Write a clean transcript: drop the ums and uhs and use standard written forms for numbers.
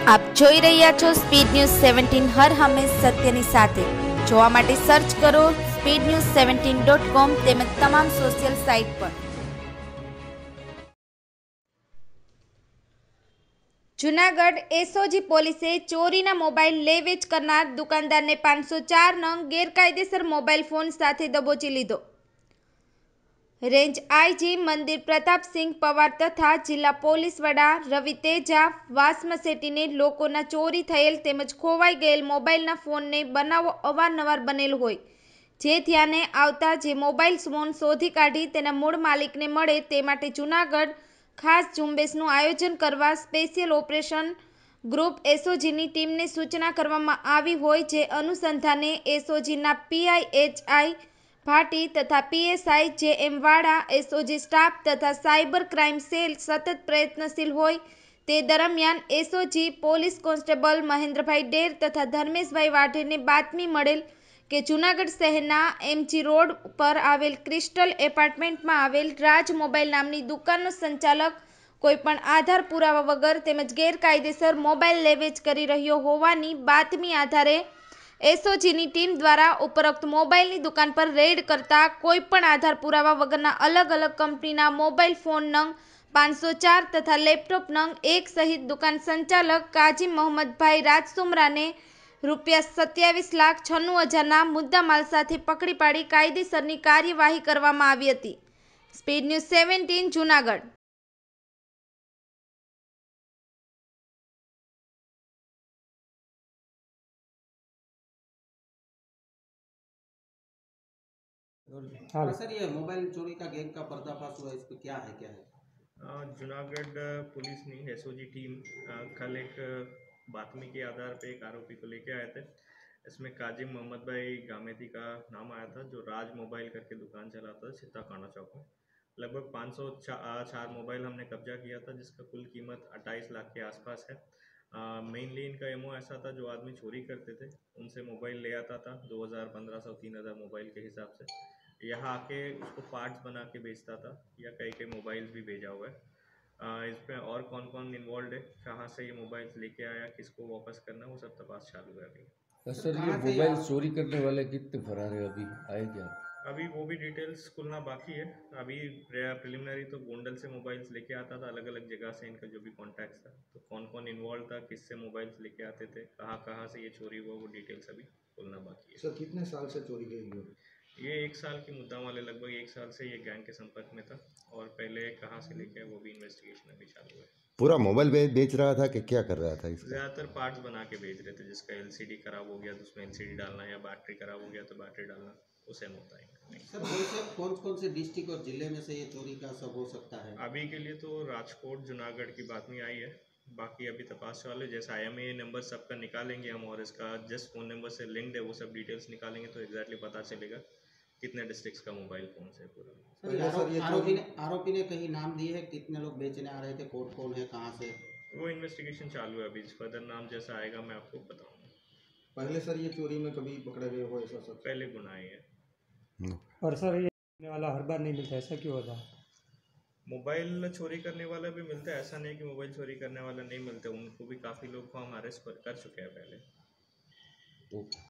આપ જોઈ રહ્યા છો સ્પીડ ન્યૂઝ 17 હર હંમેશ સત્યની સાથે। જોવા માટે સર્ચ કરો speednews17.com તેમજ તમામ સોશિયલ સાઇટ પર। જૂનાગઢ એસઓજી પોલીસે ચોરીના મોબાઈલ લે વેચ કરનાર દુકાનદારને 504 નંગ ગેરકાયદેસર મોબાઈલ ફોન સાથે દબોચી લીધો। રેન્જ આઈજી મંદિર પ્રતાપસિંહ પવાર તથા જિલ્લા પોલીસ વડા રવિ તેજા વાસમસેટીને લોકોના ચોરી થયેલ તેમજ ખોવાઈ ગયેલ મોબાઈલના ફોનને બનાવો અવારનવાર બનેલ હોય જે ધ્યાને આવતા જે મોબાઈલ ફોન શોધી કાઢી તેના મૂળ માલિકને મળે તે માટે જૂનાગઢ ખાસ ઝુંબેશનું આયોજન કરવા સ્પેશિયલ ઓપરેશન ગ્રુપ એસઓજીની ટીમને સૂચના કરવામાં આવી હોય જે અનુસંધાને એસઓજીના પીઆઈએચઆઈ ભાટી तथा पीएसआई जेएम वाड़ा एसओजी स्टाफ तथा साइबर क्राइम सेल सतत प्रयत्नशील होय ते दरमियान S O G police constable Mahendrabhai Der तथा धर्मेशभाई वाढेर ने बातमी मळेल के जूनागढ़ शहरना एमजी रोड पर आवेल क्रिस्टल एपार्टमेंट में आवेल राज मोबाइल नामनी दुकाननो संचालक कोईपण आधार पुरावा वगर तेमज गैरकायदेसर मोबाइल लेवेच करी रह्यो होवानी बातमी आधारे एसओजीनी टीम द्वारा उपरोक्त मोबाइलनी दुकान पर रेड करता कोईपण आधार पुरावा वगरना अलग अलग कंपनीना मोबाइल फोन नंग 504 तथा लैपटॉप नंग 1 सहित दुकान संचालक काजी मोहम्मदभाई राजसुमरा ने ₹27,96,000 ना मुद्दामाल साथे पकड़ी पाड़ी कायदेसरनी कार्यवाही करवामां आवी हती। Speed news 17 Junagadh. हाँ सर, ये मोबाइल चोरी का गैंग का पर्दाफाश हुआ है, इस पे क्या है जूनागढ़ पुलिस ने एसओजी टीम कल एक बातमी के आधार पे एक आरोपी को लेके आए थे। इसमें काजिम मोहम्मद भाई गामेती का नाम आया था जो राज मोबाइल करके दुकान चलाता था सित्ता काना चौक में। लगभग 504 मोबाइल हमने कब्जा किया था जिसका कुल कीमत 28 लाख के आसपास है। मेनली इनका एमओ ऐसा था जो आदमी चोरी करते थे उनसे मोबाइल ले आता था 2000, 1500, 3000 मोबाइल के हिसाब से यहाँ आके उसको पार्ट्स बना के बेचता था या कई मोबाइल्स भी भेजा हुआ है। इसमें और कौन कौन इन्वॉल्व है, कहाँ से ये मोबाइल्स लेके आया, किसको वापस करना, वो सब तपास चालू है अभी। सर ये मोबाइल चोरी करने वाले कितने फरार है, अभी आए क्या? अभी वो भी डिटेल्स खुलना बाकी है। अभी प्रिलिमिनरी तो गोंडल से मोबाइल्स लेके आता था, अलग अलग जगह से इनका जो भी कॉन्टैक्ट था, तो कौन कौन इन्वॉल्व था, किससे मोबाइल्स लेके आते थे, कहाँ कहाँ से ये चोरी हुआ, वो डिटेल्स अभी खुलना बाकी है। सर कितने साल से चोरी की है? ये 1 साल की मुद्दा वाले लगभग 1 साल से ये गैंग के संपर्क में था और पहले कहाँ से लेके आए वो भी इन्वेस्टिगेशन अभी चालू है। पूरा मोबाइल बेच रहा था कि क्या कर रहा था इसका? ज़्यादातर पार्ट्स बना के बेच रहे थे, जिसका एलसीडी खराब हो गया तो उसमें एलसीडी डालना या बैटरी खराब हो गया तो बैटरी डालना, उसे होता है। सर कौन से डिस्ट्रिक्ट और जिले में से ये चोरी का सब हो सकता है? अभी के लिए तो राजकोट जूनागढ़ की बातमी आई है, बाकी अभी तपास वाले जैसा IMEI नंबर सबका निकालेंगे हम और इसका जिस फ़ोन नंबर से लिंक्ड है वो सब डिटेल्स निकालेंगे तो एग्जैक्टली पता चलेगा कितने डिस्ट्रिक्ट्स का मोबाइल फोन से पूरा। आरोपी ने कहीं नाम दिए है कितने लोग बेचने आ रहे थे, कौन है, कहाँ से? वो इन्वेस्टिगेशन चालू है, अभी फर्दर नाम जैसा आएगा मैं आपको बताऊंगा। पहले सर ये चोरी में कभी पकड़े गए हो ऐसा सब? पहले गुनाह है। और सर ये वाला हर बार नहीं मिलता, ऐसा क्यों होता? मोबाइल चोरी करने वाला भी मिलता है, ऐसा नहीं कि मोबाइल चोरी करने वाला नहीं मिलता, उनको भी काफ़ी लोग को हम अरेस्ट कर चुके हैं पहले।